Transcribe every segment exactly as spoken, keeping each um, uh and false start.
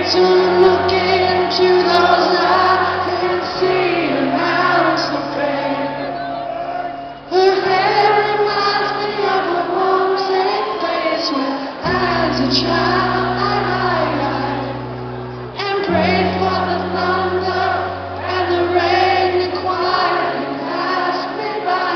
to look into those eyes and see an ounce of pain. Her hair reminds me of a warm, safe place where as a child I hide and prayed for the thunder and the rain to quiet and pass me by.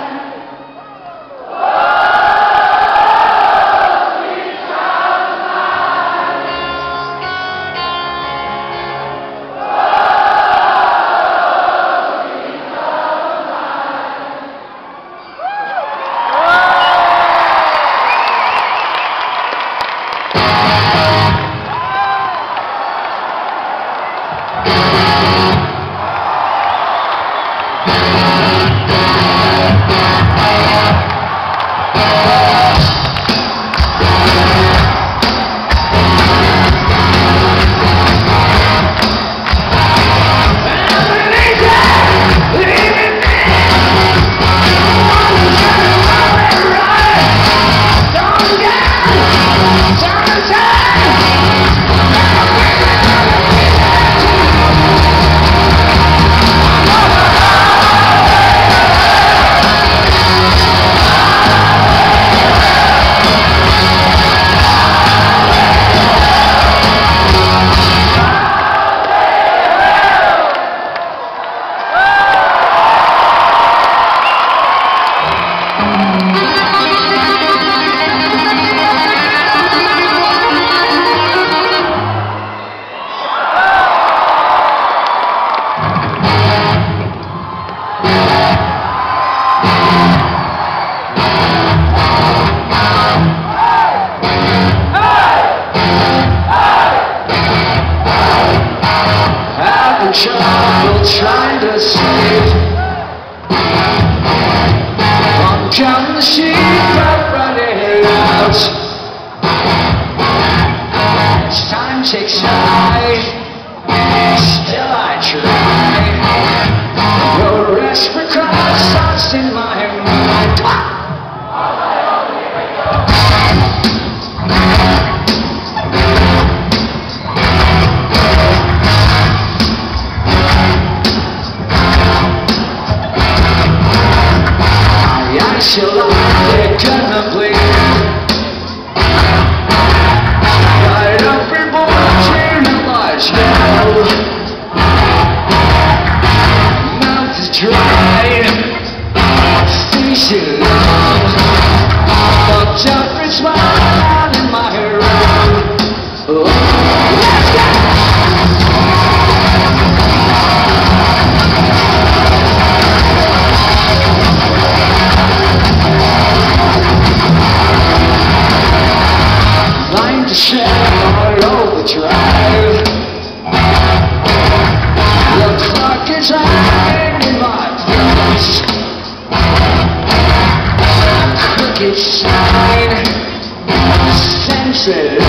Child trying to save I'm counting the sheep I'm running out. As time ticks by, still I try. No rest for Christ thoughts in my mind. Till I gonna bleed right up before too much now. Mouth is dry, face is long, fucked up and smile in my room. Oh, let's go! Share all over drive. The clock is hanging in my face. Crooked sign, sensitive.